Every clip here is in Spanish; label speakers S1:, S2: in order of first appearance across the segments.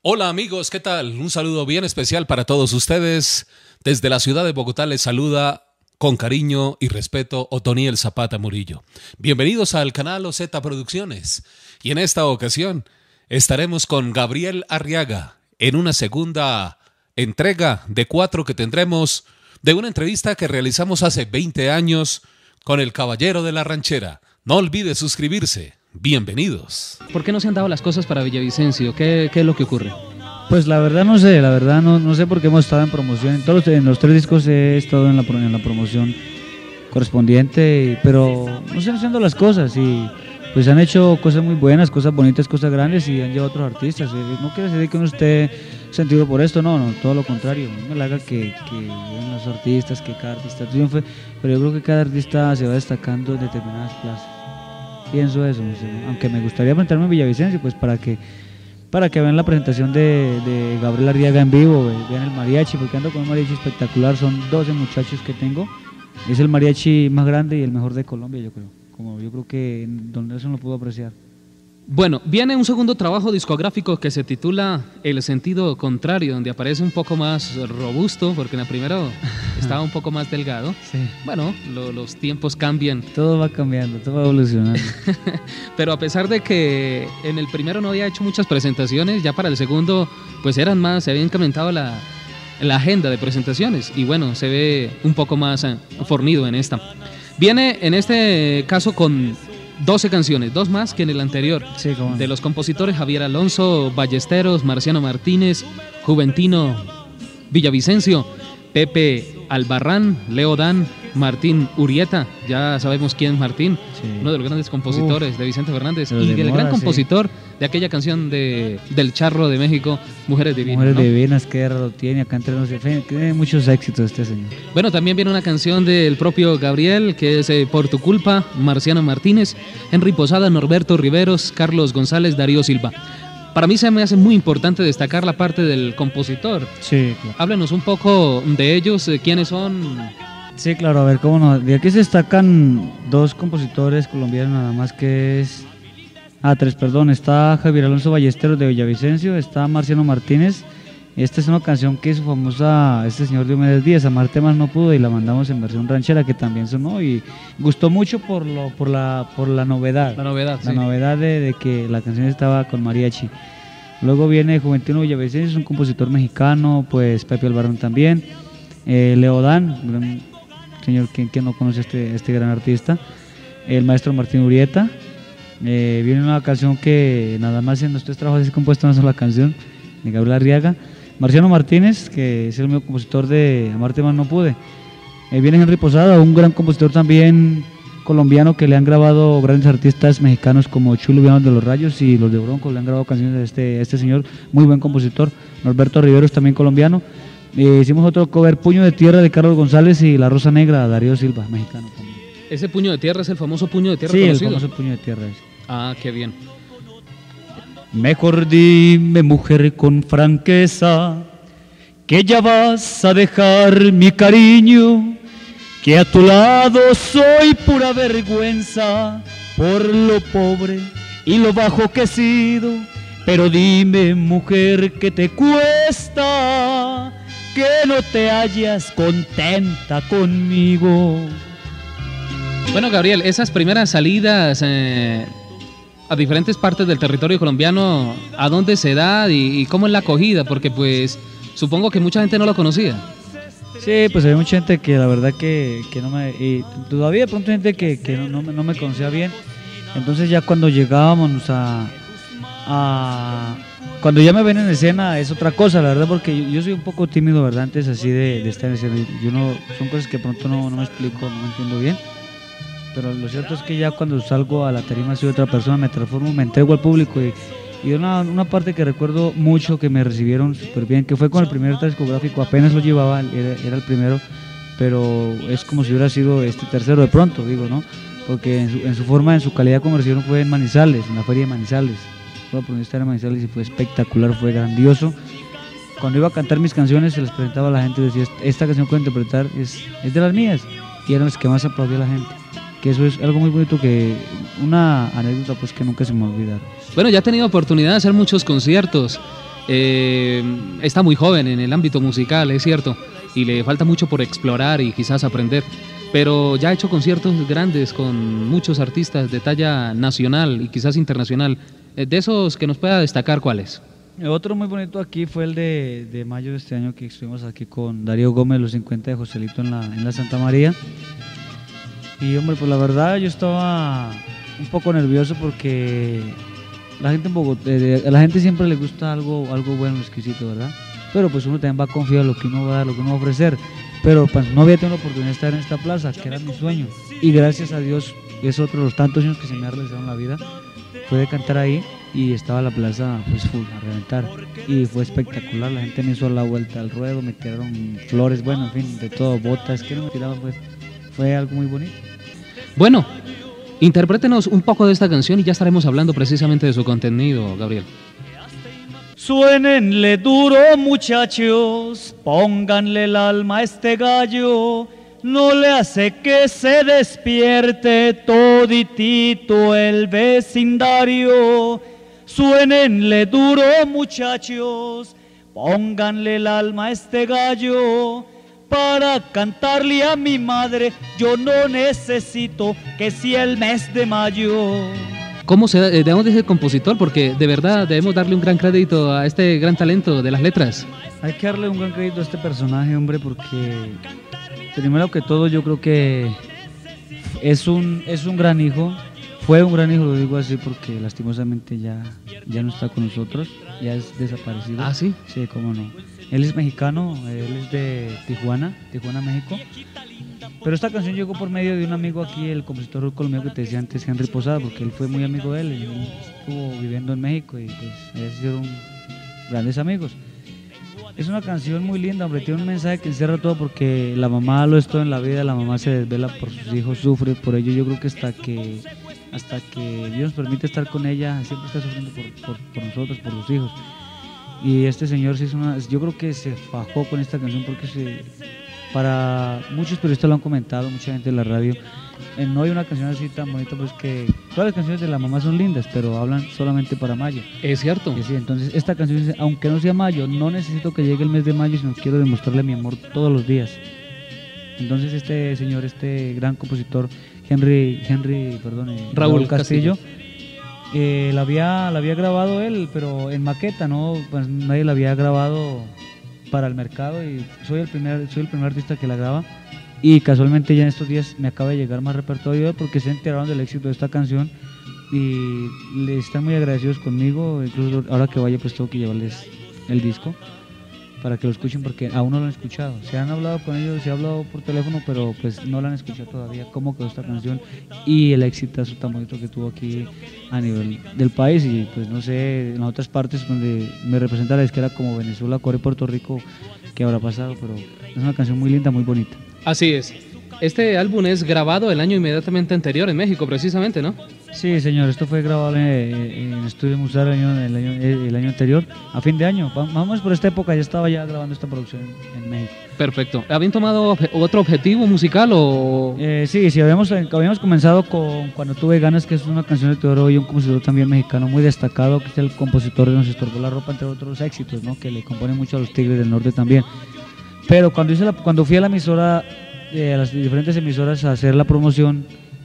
S1: Hola amigos, ¿qué tal? Un saludo bien especial para todos ustedes. Desde la ciudad de Bogotá les saluda con cariño y respeto Otoniel Zapata Murillo. Bienvenidos al canal OZ Producciones. Y en esta ocasión estaremos con Gabriel Arriaga en una segunda entrega de 4 que tendremos de una entrevista que realizamos hace 20 años con el Caballero de la Ranchera. No olvide suscribirse. Bienvenidos.
S2: ¿Por qué no se han dado las cosas para Villavicencio? ¿Qué es lo que ocurre?
S3: Pues la verdad no sé, no sé por qué hemos estado en promoción. En los 3 discos he estado en la promoción correspondiente, pero no se han haciendo las cosas y pues han hecho cosas muy buenas, cosas bonitas, cosas grandes y han llevado a otros artistas. No quiere decir que uno esté sentido por esto, no, todo lo contrario. No me halaga que vean los artistas, que cada artista triunfe, pero yo creo que cada artista se va destacando en determinadas plazas. Pienso eso, no sé, aunque me gustaría presentarme en Villavicencio, pues para que vean la presentación de Gabriel Arriaga en vivo, vean el mariachi, porque ando con un mariachi espectacular, son 12 muchachos que tengo, es el mariachi más grande y el mejor de Colombia, yo creo que donde eso no lo puedo apreciar.
S2: Bueno, viene un segundo trabajo discográfico que se titula El Sentido Contrario, donde aparece un poco más robusto, porque en el primero estaba un poco más delgado.
S3: Sí.
S2: Bueno, los tiempos cambian.
S3: Todo va cambiando, todo va evolucionando.
S2: Pero a pesar de que en el primero no había hecho muchas presentaciones, ya para el segundo pues eran más, se había incrementado la agenda de presentaciones y bueno, se ve un poco más fornido en esta. Viene en este caso con 12 canciones, 2 más que en el anterior,
S3: sí,
S2: de los compositores Javier Alonso Ballesteros, Marciano Martínez, Juventino Villavicencio, Pepe Albarrán, Leo Dan, Martín Urieta, ya sabemos quién es Martín, sí, uno de los grandes compositores de Vicente Fernández y el gran compositor de aquella canción del Charro de México, Mujeres Divinas.
S3: Mujeres
S2: ¿no?
S3: Divinas, qué raro tiene, acá entre nosotros, tiene muchos éxitos este señor.
S2: Bueno, también viene una canción del propio Gabriel, que es Por tu culpa, Marciano Martínez, Henry Posada, Norberto Riveros, Carlos González, Darío Silva. Para mí se me hace muy importante destacar la parte del compositor.
S3: Sí, claro.
S2: Háblanos un poco de ellos, quiénes son.
S3: Sí, claro, a ver, cómo no. De aquí se destacan 2 compositores colombianos nada más, que es... 3, perdón. Está Javier Alonso Ballesteros de Villavicencio, está Marciano Martínez. Esta es una canción que hizo famosa este señor Diomedes Díaz, Amarte Más No Pudo, y la mandamos en versión ranchera, que también sonó y gustó mucho por la novedad.
S2: La novedad,
S3: La
S2: sí.
S3: novedad de que la canción estaba con mariachi. Luego viene Juventino Villavicencio, es un compositor mexicano, pues Pepe Albarrán también. Leo Dan, gran señor, ¿quién no conoce este gran artista? El maestro Martín Urieta. Viene una canción que nada más en los 3 trabajos he compuesto una sola canción, de Gabriel Arriaga. Marciano Martínez, que es el mismo compositor de Amarte Más No Pude. Viene Henry Posada, un gran compositor también colombiano, que le han grabado grandes artistas mexicanos como Chulo Villanos de los Rayos y los de Bronco, le han grabado canciones de este señor, muy buen compositor. Norberto Riveros, también colombiano. Hicimos otro cover, Puño de Tierra, de Carlos González, y La Rosa Negra, Darío Silva, mexicano también.
S2: ¿Ese Puño de Tierra es el famoso Puño de Tierra
S3: sí,
S2: conocido?
S3: el famoso Puño de Tierra.
S2: Ah, qué bien.
S3: Mejor dime, mujer, con franqueza, que ya vas a dejar mi cariño, que a tu lado soy pura vergüenza por lo pobre y lo bajo que he sido. Pero dime, mujer, ¿qué te cuesta que no te hallas contenta conmigo?
S2: Bueno, Gabriel, esas primeras salidas a diferentes partes del territorio colombiano, ¿a dónde se da y cómo es la acogida? Porque pues supongo que mucha gente no lo conocía.
S3: Sí, pues había mucha gente que la verdad que no me... Y todavía de pronto hay gente que no me conocía bien. Entonces ya cuando llegábamos cuando ya me ven en escena es otra cosa, la verdad, porque yo soy un poco tímido, ¿verdad? Antes así de estar en escena. Son cosas que de pronto no me explico, no me entiendo bien. Pero lo cierto es que ya cuando salgo a la tarima soy otra persona, me transformo, me entrego al público y una parte que recuerdo mucho que me recibieron súper bien, que fue con el primer discográfico, apenas lo llevaba, era el primero, pero es como si hubiera sido este tercero de pronto, digo, ¿no? Porque en su forma, en su calidad comercial fue en Manizales, en la feria de Manizales. Fue a estar en Manizales y fue espectacular, fue grandioso. Cuando iba a cantar mis canciones se les presentaba a la gente y decía, esta canción que voy a interpretar es de las mías, y eran las que más aplaudía la gente. Que eso es algo muy bonito, que una anécdota pues que nunca se me va a olvidar.
S2: Bueno, ya he tenido oportunidad de hacer muchos conciertos. Está muy joven en el ámbito musical, es cierto, y le falta mucho por explorar y quizás aprender, pero ya ha hecho conciertos grandes con muchos artistas de talla nacional y quizás internacional. De esos que nos pueda destacar, ¿cuáles?
S3: Otro muy bonito aquí fue el de mayo de este año, que estuvimos aquí con Darío Gómez, los 50 de Joselito en la Santa María. Y hombre, pues la verdad yo estaba un poco nervioso porque la gente en Bogotá, a la gente siempre le gusta algo bueno, exquisito, ¿verdad? Pero pues uno también va a confiar en lo que uno va a dar, lo que uno va a ofrecer. Pero pues, no había tenido la oportunidad de estar en esta plaza, que era mi sueño. Y gracias a Dios, es otro de los tantos años que se me ha realizado en la vida, pude cantar ahí y estaba la plaza pues full, a reventar. Y fue espectacular, la gente me hizo la vuelta al ruedo, me tiraron flores, bueno, en fin, de todo, botas, que no me tiraban, pues fue algo muy bonito.
S2: Bueno, interprétenos un poco de esta canción y ya estaremos hablando precisamente de su contenido, Gabriel.
S3: Suénenle duro, muchachos, pónganle el alma a este gallo, no le hace que se despierte toditito el vecindario. Suénenle duro, muchachos, pónganle el alma a este gallo, para cantarle a mi madre yo no necesito que sea el mes de mayo.
S2: ¿Cómo debemos de ser compositor? Porque de verdad debemos darle un gran crédito a este gran talento de las letras.
S3: Hay que darle un gran crédito a este personaje, hombre, porque primero que todo yo creo que es un gran hijo. Fue un gran hijo, lo digo así porque lastimosamente ya no está con nosotros, ya es desaparecido.
S2: ¿Ah, sí?
S3: Sí, cómo no. Él es mexicano, él es de Tijuana, México. Pero esta canción llegó por medio de un amigo aquí, el compositor colombiano que te decía antes, Henry Posada, porque él fue muy amigo de él, y él estuvo viviendo en México y pues ellos hicieron grandes amigos. Es una canción muy linda, hombre, tiene un mensaje que encierra todo porque la mamá lo es todo en la vida, la mamá se desvela por sus hijos, sufre por ello. Yo creo que hasta que Dios nos permite estar con ella, siempre está sufriendo por nosotros, por sus hijos. Y este señor yo creo que se fajó con esta canción porque para muchos periodistas lo han comentado, mucha gente de la radio, no hay una canción así tan bonita, pues que todas las canciones de la mamá son lindas, pero hablan solamente para mayo.
S2: Es cierto.
S3: Sí, entonces esta canción dice, aunque no sea mayo, no necesito que llegue el mes de mayo, sino quiero demostrarle mi amor todos los días. Entonces este señor, este gran compositor, Raúl Castillo, la había grabado él, pero en maqueta, ¿no? Pues nadie la había grabado para el mercado y soy el primer artista que la graba. Y casualmente ya en estos días me acaba de llegar más repertorio porque se enteraron del éxito de esta canción y le están muy agradecidos conmigo. Incluso ahora que vaya pues tengo que llevarles el disco para que lo escuchen porque aún no lo han escuchado. Se han hablado con ellos, se ha hablado por teléfono, pero pues no lo han escuchado todavía, cómo quedó esta canción y el exitazo tan bonito que tuvo aquí a nivel del país. Y pues no sé, en otras partes donde me representa la disquera como Venezuela, Corea y Puerto Rico, qué habrá pasado, pero es una canción muy linda, muy bonita.
S2: Así es. Este álbum es grabado el año inmediatamente anterior en México, precisamente, ¿no?
S3: Sí, señor, esto fue grabado en Estudio Musar el año anterior, a fin de año. Vamos por esta época, ya estaba grabando esta producción en México.
S2: Perfecto. ¿Habían tomado otro objetivo musical o...?
S3: Sí, habíamos comenzado con Cuando tuve ganas, que es una canción de Teodoro y un compositor también mexicano muy destacado, que es el compositor de Nos estorbó la ropa, entre otros éxitos, ¿no? Que le componen mucho a los Tigres del Norte también. Pero cuando fui a la emisora, a las diferentes emisoras a hacer la promoción,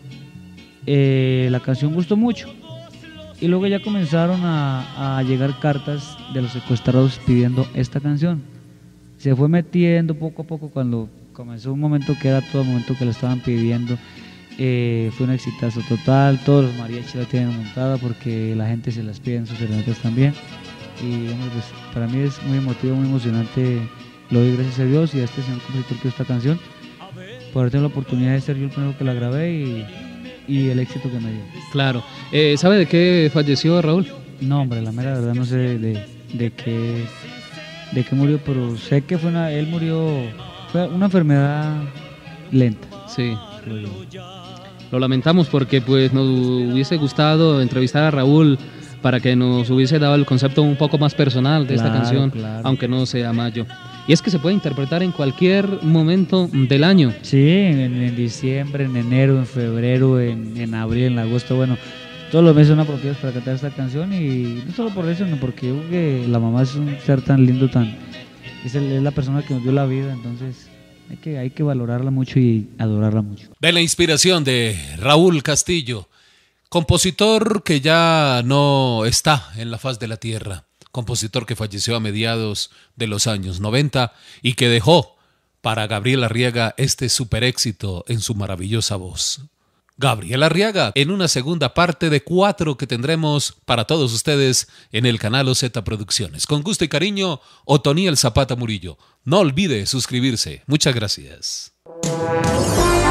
S3: la canción gustó mucho y luego ya comenzaron a llegar cartas de los secuestrados pidiendo esta canción. Se fue metiendo poco a poco cuando comenzó un momento que era todo el momento que la estaban pidiendo. Fue un exitazo total, todos los mariachis la tienen montada porque la gente se las pide en sus serenatas también. Y bueno, pues, para mí es muy emotivo, muy emocionante. Lo doy gracias a Dios y a este señor compositor que esta canción por haber tenido la oportunidad de ser yo el primero que la grabé y el éxito que me dio.
S2: Claro. ¿Sabe de qué falleció Raúl?
S3: No, hombre, la mera verdad no sé de qué murió, pero sé que fue una enfermedad lenta.
S2: Sí. Lo lamentamos porque pues nos hubiese gustado entrevistar a Raúl para que nos hubiese dado el concepto un poco más personal de esta canción, aunque no sea mayo. Y es que se puede interpretar en cualquier momento del año.
S3: Sí, en diciembre, en enero, en febrero, en abril, en agosto, bueno, todos los meses son apropiados para cantar esta canción, y no solo por eso, sino porque yo creo que la mamá es un ser tan lindo, es la persona que nos dio la vida, entonces hay que valorarla mucho y adorarla mucho.
S1: De la inspiración de Raúl Castillo, compositor que ya no está en la faz de la tierra, compositor que falleció a mediados de los años 90 y que dejó para Gabriel Arriaga este super éxito en su maravillosa voz. Gabriel Arriaga, en una segunda parte de 4 que tendremos para todos ustedes en el canal OZ Producciones. Con gusto y cariño, Otoniel Zapata Murillo. No olvide suscribirse. Muchas gracias.